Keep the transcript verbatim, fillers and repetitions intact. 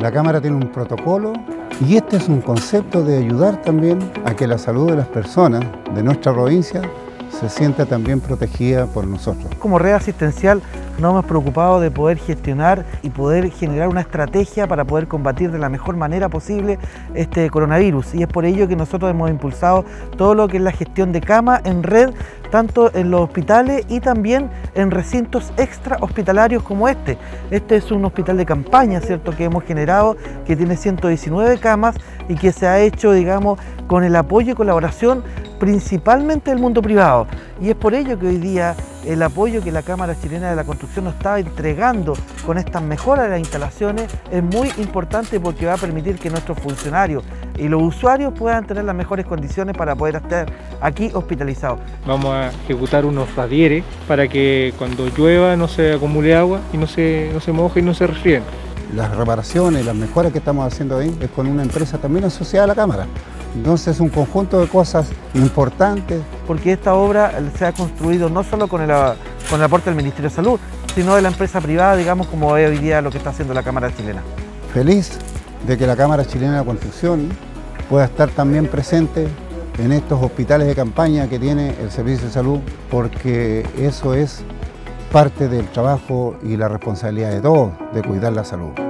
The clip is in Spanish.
La Cámara tiene un protocolo y este es un concepto de ayudar también a que la salud de las personas de nuestra provincia se sienta también protegida por nosotros. Como red asistencial nos hemos preocupado de poder gestionar y poder generar una estrategia para poder combatir de la mejor manera posible este coronavirus, y es por ello que nosotros hemos impulsado todo lo que es la gestión de cama en red, tanto en los hospitales y también en recintos extra hospitalarios como este. Este es un hospital de campaña, ¿cierto?, que hemos generado, que tiene ciento diecinueve camas y que se ha hecho, digamos, con el apoyo y colaboración principalmente del mundo privado, y es por ello que hoy día el apoyo que la Cámara Chilena de la Construcción nos está entregando con estas mejoras de las instalaciones es muy importante, porque va a permitir que nuestros funcionarios y los usuarios puedan tener las mejores condiciones para poder estar aquí hospitalizados. Vamos a ejecutar unos radieres para que cuando llueva no se acumule agua y no se, no se moje y no se resfríen. Las reparaciones, las mejoras que estamos haciendo ahí es con una empresa también asociada a la Cámara. Entonces es un conjunto de cosas importantes. Porque esta obra se ha construido no solo con el, con el aporte del Ministerio de Salud, sino de la empresa privada, digamos, como es hoy día lo que está haciendo la Cámara Chilena. Feliz de que la Cámara Chilena de la Construcción pueda estar también presente en estos hospitales de campaña que tiene el Servicio de Salud, porque eso es parte del trabajo y la responsabilidad de todos, de cuidar la salud.